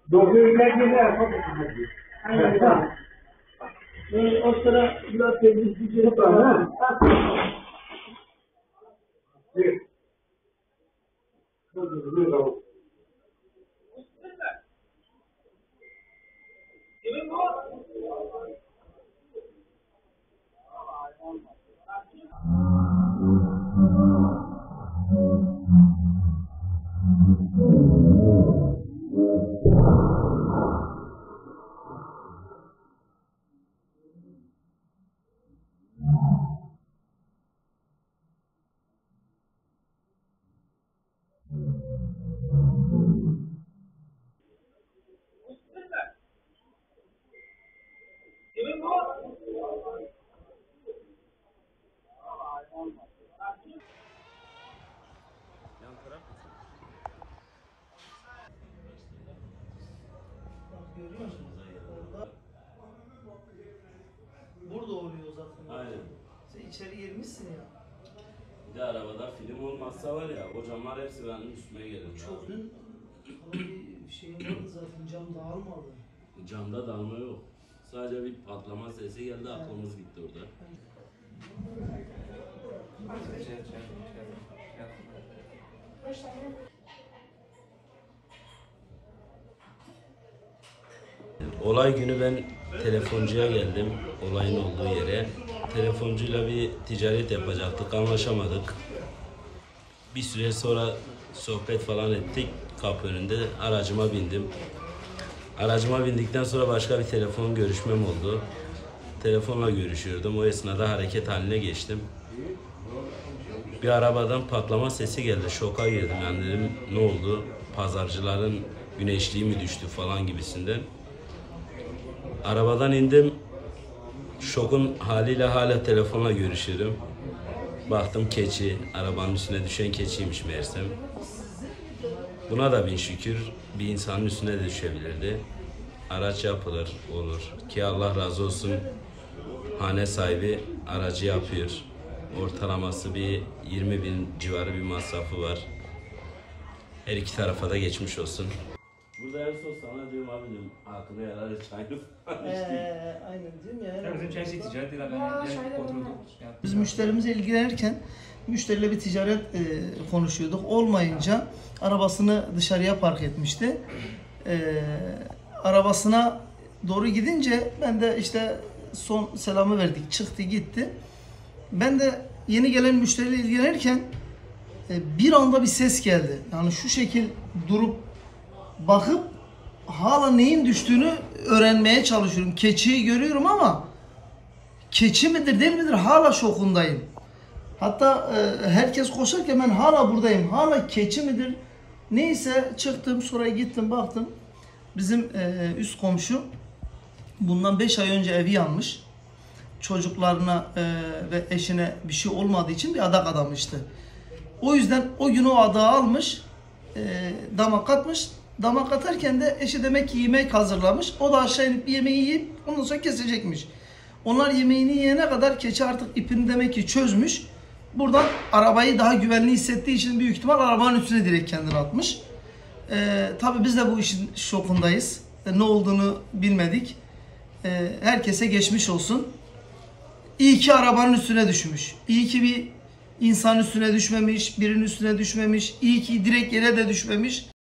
Aynen. O sıra biraz temizlik yapalım. Görüyor musun? Orada burada oluyor zaten. Aynen. Sen içeri girmişsin ya. Bir de arabada film olmazsa var ya, o camlar hepsi benim üstüme gelir. Çok falan bir şeyim vardı zaten, cam dağılmadı. Camda dalma yok. Sadece bir patlama sesi geldi, aklımız gitti orada. Olay günü ben telefoncuya geldim, olayın olduğu yere. Telefoncuyla bir ticaret yapacaktık, anlaşamadık. Bir süre sonra sohbet falan ettik, kapı önünde aracıma bindim. Aracıma bindikten sonra başka bir telefon görüşmem oldu. Telefonla görüşüyordum, o esnada hareket haline geçtim. Bir arabadan patlama sesi geldi, şoka girdim, yani dedim ne oldu, pazarcıların güneşliği mi düştü falan gibisinden. Arabadan indim, şokun haliyle hala telefonla görüşüyorum. Baktım keçi, arabanın üstüne düşen keçiymiş meğersem. Buna da bin şükür bir insanın üstüne de düşebilirdi. Araç yapılır, olur ki Allah razı olsun, hane sahibi aracı yapıyor. Ortalaması bir 20.000 civarı bir masrafı var. Her iki tarafa da geçmiş olsun. Burada en son sana diyorum abi, diyorum hakkını helal et, çayını falan içtik. Aynen diyorum ya. Bizim çay şey ticaret değil abi. Yani oturduk. Biz müşterimize ilgilenirken müşteriyle bir ticaret konuşuyorduk. Olmayınca arabasını dışarıya park etmişti. Arabasına doğru gidince ben de işte son selamı verdik. Çıktı gitti. Ben de yeni gelen müşteriyle ilgilenirken bir anda bir ses geldi. Yani şu şekil durup bakıp hala neyin düştüğünü öğrenmeye çalışıyorum. Keçiyi görüyorum ama keçi midir değil midir hala şokundayım. Hatta herkes koşarken ben hala buradayım. Hala keçi midir? Neyse çıktım, sonra gittim baktım. Bizim üst komşu bundan 5 ay önce evi yanmış. Çocuklarına ve eşine bir şey olmadığı için bir adak adamıştı. O yüzden o gün o adağı almış, damak atmış. Damak atarken de eşi demek ki yemek hazırlamış. O da aşağı inip bir yemeği yiyip ondan sonra kesecekmiş. Onlar yemeğini yiyene kadar keçi artık ipini demek ki çözmüş. Buradan arabayı daha güvenli hissettiği için büyük ihtimal arabanın üstüne direkt kendini atmış. Tabii biz de bu işin şokundayız. Ne olduğunu bilmedik. Herkese geçmiş olsun. İyi ki arabanın üstüne düşmüş. İyi ki bir insan üstüne düşmemiş, birinin üstüne düşmemiş. İyi ki direkt yere de düşmemiş.